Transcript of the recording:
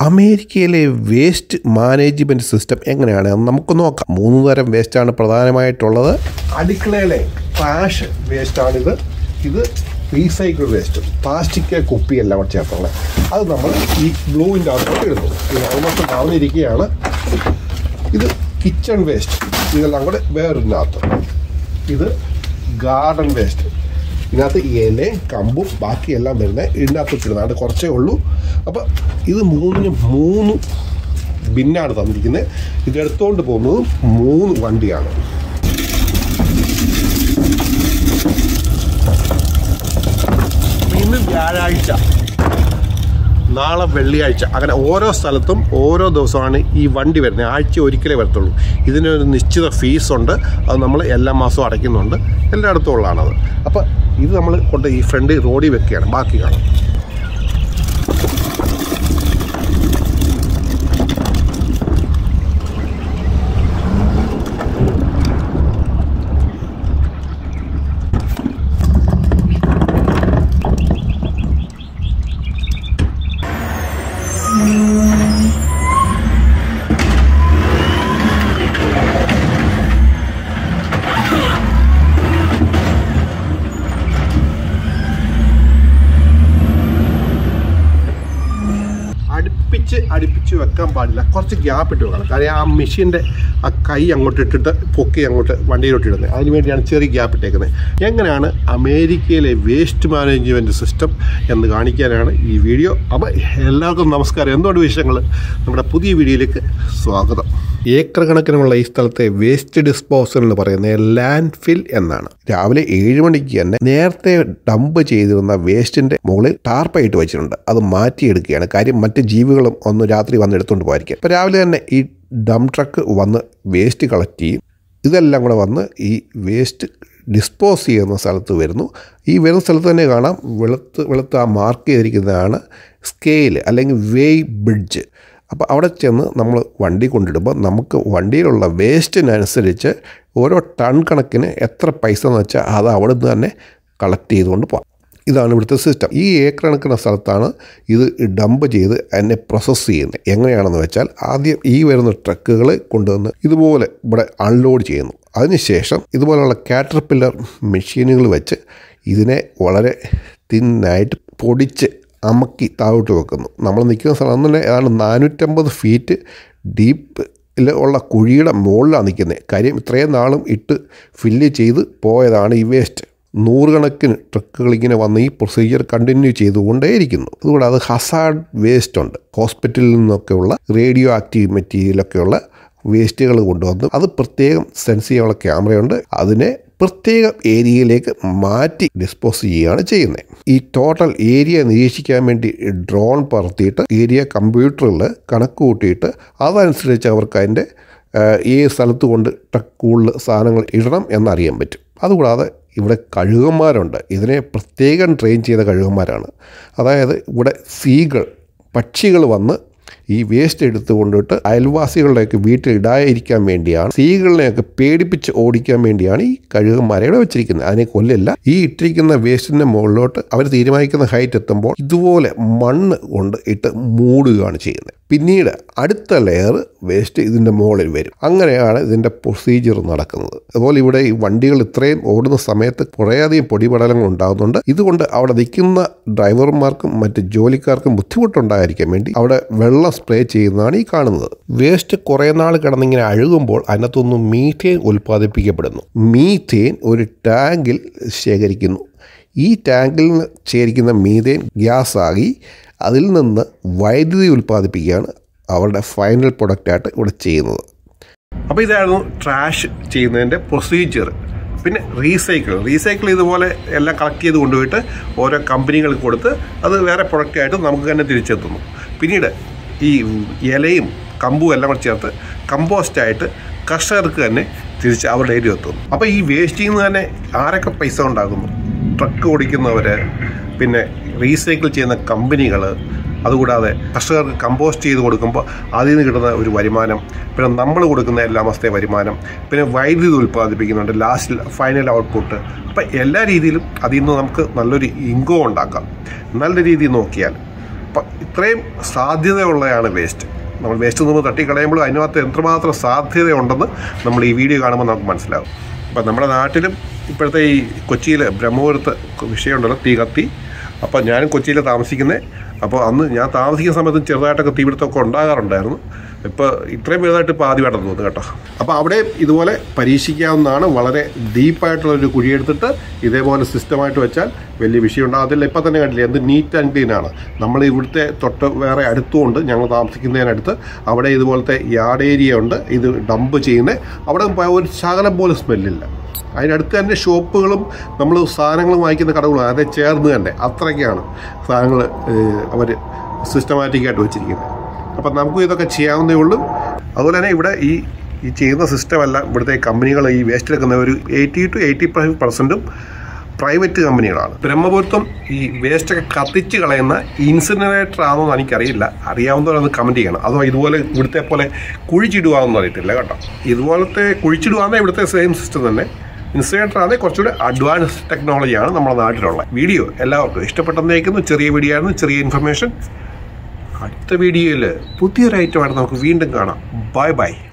അമേരിക്കയിലെ waste management system എങ്ങനെയാണ് നമുക്ക് നോക്കാം. 3 തരം വേസ്റ്റാണ് പ്രധാനമായിട്ടുള്ളത്. അടുക്കളയിലെ ട്രാഷ് വേസ്റ്റാണിത്. ഇത് റീസൈക്കിൾ വേസ്റ്റ്, പ്ലാസ്റ്റിക് കുപ്പി എല്ലാം കൂടെ ചേർത്തുള്ളത്. അത് നമ്മൾ ഈ ബ്ലൂവിൻ്റെ അകത്തോട്ട് ഇടുന്നു. ഇത് ഓൾമോസ്റ്റ് താഴ്ന്നിരിക്കുകയാണ്. ഇത് കിച്ചൺ വേസ്റ്റ്, ഇതെല്ലാം കൂടെ വേറൊരിനകത്ത്. ഇത് ഗാർഡൻ വേസ്റ്റ്, ഇതിനകത്ത് ഇലയും കമ്പും ബാക്കിയെല്ലാം വരുന്നത് ഇതിനകത്ത് ഇടുന്നത്. അത് കുറച്ചേ ഉള്ളൂ. അപ്പോൾ ഇത് 3 ബിന്നാണ് തന്നിരിക്കുന്നത്. ഇതെടുത്തുകൊണ്ട് പോകുന്നത് 3 വണ്ടിയാണ്. ഇന്ന് വ്യാഴാഴ്ച, നാളെ വെള്ളിയാഴ്ച, അങ്ങനെ ഓരോ സ്ഥലത്തും ഓരോ ദിവസമാണ് ഈ വണ്ടി വരുന്നത്. ആഴ്ച ഒരിക്കലേ വരത്തുള്ളൂ. ഇതിനൊരു നിശ്ചിത ഫീസുണ്ട്. അത് നമ്മൾ എല്ലാ മാസവും അടയ്ക്കുന്നുണ്ട്. എല്ലായിടത്തും ഉള്ളതാണത്. അപ്പോൾ ഇത് നമ്മൾ കൊണ്ട് ഈ ഫ്രണ്ട് റോഡിൽ വെക്കുകയാണ്. ബാക്കി കാണാം. അടുപ്പിച്ച് വെക്കാൻ പാടില്ല. കുറച്ച് ഗ്യാപ്പ് ഇട്ട് വെക്കണം. കാര്യം ആ മെഷീൻ്റെ ആ കൈ അങ്ങോട്ട് ഇട്ടിട്ട് പൊക്കി അങ്ങോട്ട് വണ്ടിയിലോട്ട് ഇടുന്നത്. അതിന് വേണ്ടിയാണ് ചെറിയ ഗ്യാപ്പ് ഇട്ടേക്കുന്നത്. എങ്ങനെയാണ് അമേരിക്കയിലെ വേസ്റ്റ് മാനേജ്മെൻറ്റ് സിസ്റ്റം എന്ന് കാണിക്കാനാണ് ഈ വീഡിയോ. അപ്പോൾ എല്ലാവർക്കും നമസ്കാരം. എന്തുകൊണ്ട് വിഷയങ്ങൾ, നമ്മുടെ പുതിയ വീഡിയോയിലേക്ക് സ്വാഗതം. ഏക്കർ കണക്കിനുള്ള ഈ സ്ഥലത്തെ വേസ്റ്റ് ഡിസ്പോസൽ എന്ന് പറയുന്നത് ലാൻഡ് ഫിൽ എന്നാണ്. രാവിലെ 7 മണിക്ക് തന്നെ നേരത്തെ ഡംപ് ചെയ്തിരുന്ന വേസ്റ്റിൻ്റെ മുകളിൽ ടാർപ്പായിട്ട് വെച്ചിട്ടുണ്ട്. അത് മാറ്റിയെടുക്കുകയാണ്. കാര്യം മറ്റ് ജീവികളും ഒന്ന് രാത്രി വന്ന് എടുത്തുകൊണ്ട് പോയിരിക്കും. അപ്പോൾ രാവിലെ തന്നെ ഈ ഡംപ് ട്രക്ക് വന്ന് വേസ്റ്റ് കളക്ട് ചെയ്യും. ഇതെല്ലാം കൂടെ വന്ന് ഈ വേസ്റ്റ് ഡിസ്പോസ് ചെയ്യുന്ന സ്ഥലത്ത് വരുന്നു. ഈ വരുന്ന സ്ഥലത്ത് തന്നെ കാണാം വെളുത്ത് ആ മാർക്ക് ചെയ്തിരിക്കുന്നതാണ് സ്കെയിൽ അല്ലെങ്കിൽ വെയ് ബ്രിഡ്ജ്. അപ്പോൾ അവിടെ ചെന്ന് നമ്മൾ വണ്ടി കൊണ്ടിടുമ്പോൾ നമുക്ക് വണ്ടിയിലുള്ള വേസ്റ്റിനനുസരിച്ച് ഓരോ ടൺ കണക്കിന് എത്ര പൈസ എന്ന് വെച്ചാൽ അത് അവിടെ നിന്ന് തന്നെ കളക്ട് ചെയ്തുകൊണ്ട് പോകാം. ഇതാണ് ഇവിടുത്തെ സിസ്റ്റം. ഈ ഏക്കർ കണക്കിന് സ്ഥലത്താണ് ഇത് ഡംപ് ചെയ്ത് അതിനെ പ്രോസസ്സ് ചെയ്യുന്നത്. എങ്ങനെയാണെന്ന് വെച്ചാൽ ആദ്യം ഈ വരുന്ന ട്രക്കുകളെ കൊണ്ടുവന്ന് ഇതുപോലെ ഇവിടെ അൺലോഡ് ചെയ്യുന്നു. അതിനുശേഷം ഇതുപോലെയുള്ള കാറ്റർപില്ലർ മെഷീനുകൾ വെച്ച് ഇതിനെ വളരെ തിന്നായിട്ട് പൊടിച്ച് അമക്കി താഴോട്ട് വെക്കുന്നു. നമ്മൾ നിൽക്കുന്ന സ്ഥലം തന്നെ ഏതാണ്ട് 450 ഫീറ്റ് ഡീപ്പിൽ ഉള്ള കുഴിയുടെ മുകളിലാണ് നിൽക്കുന്നത്. കാര്യം ഇത്രയും നാളും ഇട്ട് ഫില്ല് ചെയ്ത് പോയതാണ് ഈ വേസ്റ്റ്. 100 കണക്കിന് ട്രക്കുകൾ ഇങ്ങനെ വന്ന് ഈ പ്രൊസീജിയർ കണ്ടിന്യൂ ചെയ്തുകൊണ്ടേയിരിക്കുന്നു. അതുകൂടാതെ ഹസാർഡ് വേസ്റ്റ് ഉണ്ട്. ഹോസ്പിറ്റലിൽ നിന്നൊക്കെയുള്ള റേഡിയോ ആക്റ്റീവ് മെറ്റീരിയലൊക്കെയുള്ള വേസ്റ്റുകൾ കൊണ്ടുവന്ന് അത് പ്രത്യേകം സെൻസ് ചെയ്യാനുള്ള ക്യാമറയുണ്ട്. അതിനെ പ്രത്യേക ഏരിയയിലേക്ക് മാറ്റി ഡിസ്പോസ് ചെയ്യുകയാണ് ചെയ്യുന്നത്. ഈ ടോട്ടൽ ഏരിയ നിരീക്ഷിക്കാൻ വേണ്ടി ഡ്രോൺ പറത്തിയിട്ട് ഏരിയ കമ്പ്യൂട്ടറിൽ കണക്ക് കൂട്ടിയിട്ട് അതനുസരിച്ച് അവർക്ക് അതിൻ്റെ ഈ സ്ഥലത്ത് കൊണ്ട് ട്രക്കുകളിൽ സാധനങ്ങൾ ഇടണം എന്നറിയാൻ പറ്റും. അതുകൂടാതെ ഇവിടെ കഴുകന്മാരുണ്ട്. ഇതിനെ പ്രത്യേകം ട്രെയിൻ ചെയ്ത കഴുകന്മാരാണ്. അതായത് ഇവിടെ പക്ഷികൾ വന്ന് ഈ വേസ്റ്റ് എടുത്ത് കൊണ്ടിട്ട് അയൽവാസികളുടെയൊക്കെ വീട്ടിൽ ഇടാതിരിക്കാൻ വേണ്ടിയാണ്, സീകളിനെയൊക്കെ പേടിപ്പിച്ച് ഓടിക്കാൻ വേണ്ടിയാണ് ഈ കഴുകന്മാരെ ഇവിടെ വെച്ചിരിക്കുന്നത്. അതിനെ കൊല്ലില്ല. ഈ ഇട്ടിരിക്കുന്ന വേസ്റ്റിൻ്റെ മുകളിലോട്ട് അവർ തീരുമാനിക്കുന്ന ഹൈറ്റ് എത്തുമ്പോൾ ഇതുപോലെ മണ്ണ് കൊണ്ട് ഇട്ട് മൂടുകയാണ് ചെയ്യുന്നത്. പിന്നീട് അടുത്ത ലെയർ വേസ്റ്റ് ഇതിൻ്റെ മുകളിൽ വരും. അങ്ങനെയാണ് ഇതിൻ്റെ പ്രൊസീജിയർ നടക്കുന്നത്. അതുപോലെ ഇവിടെ ഈ വണ്ടികൾ ഇത്രയും ഓടുന്ന സമയത്ത് കുറേയധികം പൊടിപടലങ്ങൾ ഉണ്ടാകുന്നുണ്ട്. ഇതുകൊണ്ട് അവിടെ നിൽക്കുന്ന ഡ്രൈവർമാർക്കും മറ്റ് ജോലിക്കാർക്കും ബുദ്ധിമുട്ടുണ്ടായിരിക്കാൻ വേണ്ടി അവിടെ വെള്ളം സ്പ്രേ ചെയ്യുന്നതാണ് ഈ കാണുന്നത്. വേസ്റ്റ് കുറേ നാൾ കിടന്നിങ്ങനെ അഴുകുമ്പോൾ അതിനകത്തൊന്നും മീഥേൻ ഉൽപ്പാദിപ്പിക്കപ്പെടുന്നു. മീഥേൻ ഒരു ടാങ്കിൽ ശേഖരിക്കുന്നു. ഈ ടാങ്കിൽ ശേഖരിക്കുന്ന മീഥേൻ ഗ്യാസായി അതിൽ നിന്ന് വൈദ്യുതി ഉൽപ്പാദിപ്പിക്കുകയാണ് അവരുടെ ഫൈനൽ പ്രൊഡക്റ്റായിട്ട് ഇവിടെ ചെയ്യുന്നത്. അപ്പോൾ ഇതായിരുന്നു ട്രാഷ് ചെയ്യുന്നതിൻ്റെ പ്രൊസീജിയർ. പിന്നെ റീസൈക്കിൾ ഇതുപോലെ എല്ലാം കളക്ട് ചെയ്ത് കൊണ്ടുപോയിട്ട് ഓരോ കമ്പനികൾക്ക് കൊടുത്ത് അത് വേറെ പ്രൊഡക്റ്റായിട്ട് നമുക്ക് തന്നെ തിരിച്ചെത്തുന്നു. പിന്നീട് ഈ ഇലയും കമ്പും എല്ലാം കൂടെ ചേർത്ത് കമ്പോസ്റ്റായിട്ട് കർഷകർക്ക് തന്നെ തിരിച്ച് അവരുടെ ഏരിയ എത്തുന്നു. അപ്പോൾ ഈ വേസ്റ്റിൽ നിന്ന് തന്നെ ആരൊക്കെ പൈസ ഉണ്ടാകുന്നു? ട്രക്ക് ഓടിക്കുന്നവർ, പിന്നെ റീസൈക്കിൾ ചെയ്യുന്ന കമ്പനികൾ, അതുകൂടാതെ കർഷകർക്ക് കമ്പോസ്റ്റ് ചെയ്ത് കൊടുക്കുമ്പോൾ അതിൽ നിന്ന് കിട്ടുന്ന ഒരു വരുമാനം, പിന്നെ നമ്മൾ കൊടുക്കുന്ന എല്ലാ മാസത്തെ വരുമാനം, പിന്നെ വൈദ്യുതി ഉൽപ്പാദിപ്പിക്കുന്നുണ്ട് ലാസ്റ്റിൽ ഫൈനൽ ഔട്ട്പുട്ട്. അപ്പം എല്ലാ രീതിയിലും അതിൽ നിന്ന് നമുക്ക് നല്ലൊരു ഇൻകം ഉണ്ടാക്കാം. നല്ല രീതിയിൽ നോക്കിയാൽ ഇത്രയും സാധ്യതയുള്ളതാണ് വേസ്റ്റ്. നമ്മൾ വേസ്റ്റ് നിന്ന് തട്ടിക്കളയുമ്പോഴും അതിനകത്ത് എന്തുമാത്രം സാധ്യതയുണ്ടെന്ന് നമ്മൾ ഈ വീഡിയോ കാണുമ്പോൾ നമുക്ക് മനസ്സിലാവും. അപ്പം നമ്മുടെ നാട്ടിലും ഇപ്പോഴത്തെ ഈ കൊച്ചിയിൽ ബ്രഹ്മപുരത്ത് വിഷയമുണ്ടല്ലോ, തീ കത്തി. അപ്പോൾ ഞാനും കൊച്ചിയിൽ താമസിക്കുന്നത്. അപ്പോൾ അന്ന് ഞാൻ താമസിക്കുന്ന സമയത്ത് ചെറുതായിട്ടൊക്കെ തീപിടുത്തമൊക്കെ ഉണ്ടാകാറുണ്ടായിരുന്നു. ഇപ്പോൾ ഇത്രയും വലുതായിട്ട് ഇപ്പോൾ ആദ്യമായിട്ടാണ് തോന്നുന്നു കേട്ടോ. അപ്പോൾ അവിടെ ഇതുപോലെ പരീക്ഷിക്കാവുന്നതാണ്. വളരെ ഡീപ്പായിട്ടുള്ളൊരു കുഴിയെടുത്തിട്ട് ഇതേപോലെ സിസ്റ്റമായിട്ട് വെച്ചാൽ വലിയ വിഷയം ഉണ്ടാകും. അതിൽ ഇപ്പം തന്നെ കണ്ടില്ലേ എന്ത് നീറ്റ് ആൻഡ് ക്ലീൻ ആണ്. നമ്മൾ ഇവിടുത്തെ തൊട്ട് വേറെ അടുത്തുകൊണ്ട് ഞങ്ങൾ താമസിക്കുന്നതിനടുത്ത് അവിടെ ഇതുപോലത്തെ യാർഡ് ഏരിയ ഉണ്ട്. ഇത് ഡംപ് ചെയ്യുന്നത് അവിടെ ഒരു ശകലം പോലും സ്മെല്ലില്ല. അതിനടുത്ത് തന്നെ ഷോപ്പുകളും നമ്മൾ സാധനങ്ങൾ വാങ്ങിക്കുന്ന കടകളും അതേ ചേർന്ന് തന്നെ അത്രയ്ക്കാണ് സാധനങ്ങൾ അവർ സിസ്റ്റമാറ്റിക്കായിട്ട് വെച്ചിരിക്കുന്നത്. അപ്പം നമുക്കും ഇതൊക്കെ ചെയ്യാവുന്നേ ഉള്ളൂ. അതുപോലെ തന്നെ ഇവിടെ ഈ ചെയ്യുന്ന സിസ്റ്റമല്ല ഇവിടുത്തെ കമ്പനികൾ ഈ വേസ്റ്റ് എടുക്കുന്ന ഒരു 80 to 85% പ്രൈവറ്റ് കമ്പനികളാണ്. ബ്രഹ്മപുരത്തും ഈ വേസ്റ്റൊക്കെ കത്തിച്ച് കളയുന്ന ഇൻസിനറേറ്റർ ആണോ എന്ന് എനിക്കറിയില്ല. അറിയാവുന്നവരൊന്ന് കമൻറ്റ് ചെയ്യണം. അതോ ഇതുപോലെ ഇവിടുത്തെ പോലെ കുഴിച്ചിടുകയെന്ന് അറിയത്തില്ല കേട്ടോ. ഇതുപോലത്തെ കുഴിച്ചിടുകയെന്നാൽ ഇവിടുത്തെ സെയിം സിസ്റ്റം തന്നെ. ഇൻസിനറേറ്റർ ആണെങ്കിൽ കുറച്ചുകൂടെ അഡ്വാൻസ് ടെക്നോളജിയാണ് നമ്മുടെ നാട്ടിലുള്ള. വീഡിയോ എല്ലാവർക്കും ഇഷ്ടപ്പെട്ടെന്നേക്കുന്നു. ചെറിയ വീഡിയോ ആയിരുന്നു, ചെറിയ ഇൻഫർമേഷൻ. അടുത്ത വീഡിയോയിൽ പുതിയൊരു ഐറ്റമായിട്ട് നമുക്ക് വീണ്ടും കാണാം. Bye by.